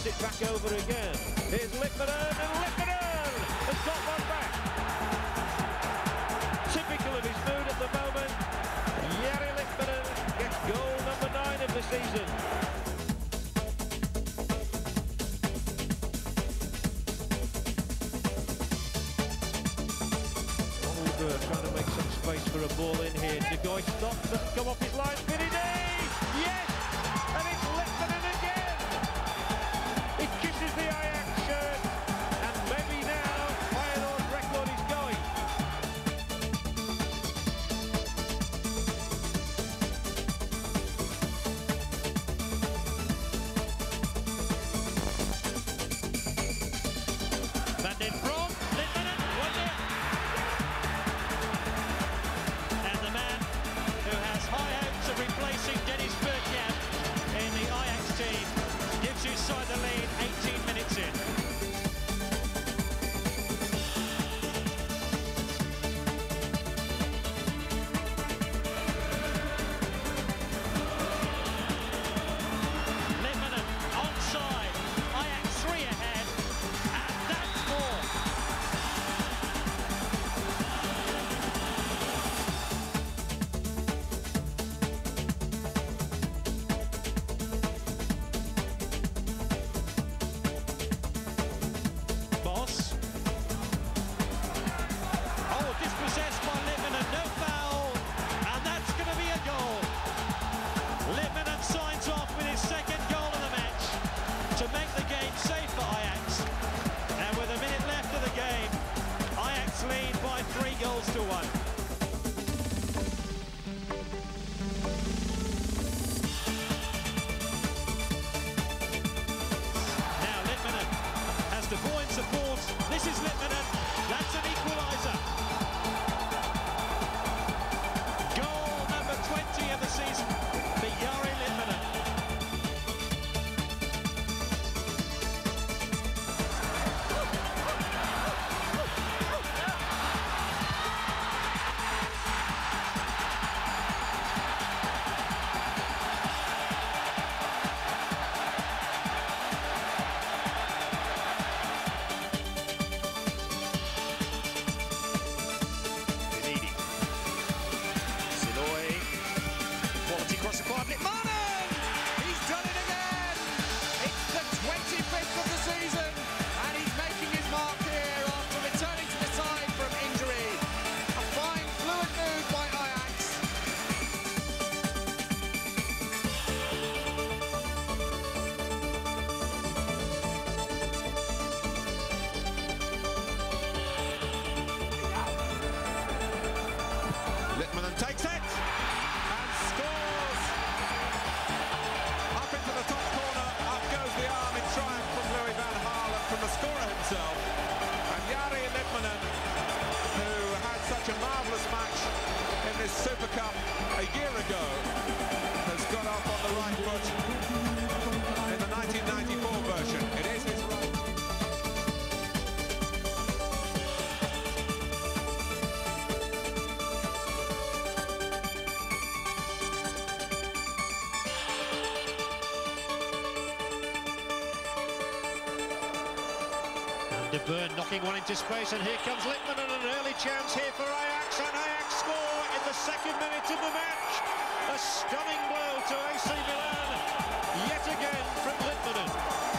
turns it back over again. Here's Litmanen, and Litmanen has got one back. Typical of his mood at the moment. Jari Litmanen gets goal number 9 of the season. Trying to make some space for a ball in here. De Goey stops, doesn't come off his line. Vinny! Yes! And it's Litmanen again! He kisses the Ajax shirt, and maybe now Feyenoord's record is going. Van den Brom, Litmanen, 1-0. Replacing Dennis Bergkamp in the Ajax team gives his side the lead 18 minutes in. Litmanen onside, Ajax 3 ahead, and that's more. Dispossessed by Litmanen, no foul, and that's going to be a goal. Litmanen signs off with his second goal of the match to make the game safe for Ajax. And with a minute left of the game, Ajax lead by 3 goals to 1. Now Litmanen has De Boer in support. This is Litmanen. That's an equaliser. Goal number 20 of the season for Jari Litmanen. Litmanen! He's done it again! It's the 25th of the season, and he's making his mark here after returning to the side from injury. A fine, fluid move by Ajax. Litmanen takes it! From the scorer himself, and Jari Litmanen, who had such a marvellous match in this Super Cup a year ago, has got off on the right foot in the 1994 version. It is his right. De Boer knocking one into space, and here comes Litmanen, an early chance here for Ajax, and Ajax score in the 2nd minute of the match. A stunning blow to AC Milan, yet again from Litmanen.